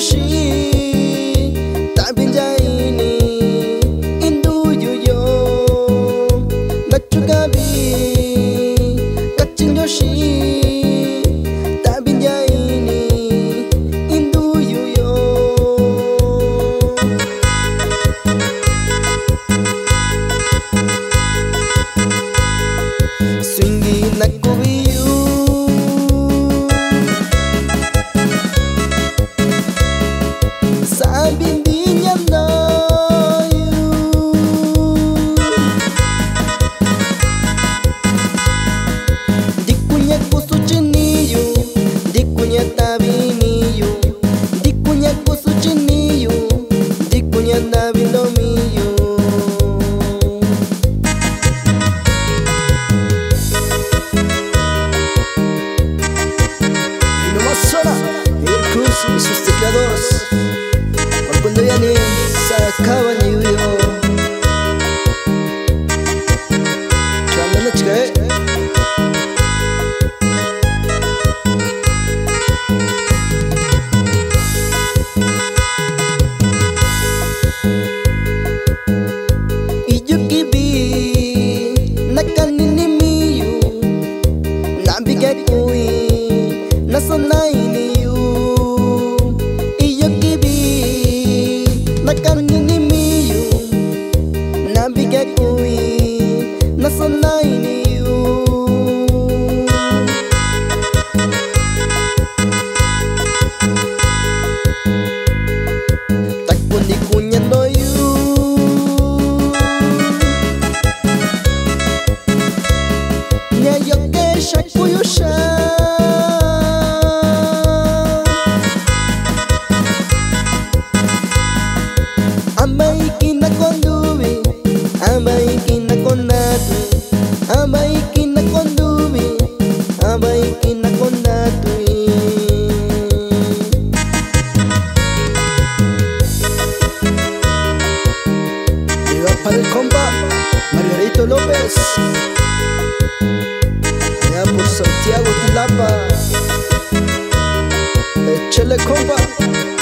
Yoshi Tabi jaini Indu yuyo Nachugabi Kachin Yoshi Tabi jaini Indu yuyo Swingi nakubiyu Sabing di niya layo Di ko niya gusto chiniyo Di ko niya tabi niyo Di ko niya gusto chiniyo Di ko niya tabi lomiyo Y nomás sola El Cruz y sus teclados Cuando ya ni se acaba ni yo Chamela chica Iyukibi Nakanini miyo Nabigay ko'y nasanay niyo Nakanini miyo Nabigay ko'y nasanay niyo Takbo di ko niya noyo Niyayoke siya kuyo siya Amay kinakondubi, amay kinakondatu, amay kinakondubi, amay kinakondatu. Iba para el compa Margarito López, allá por Santiago Tilapa. Échale compa.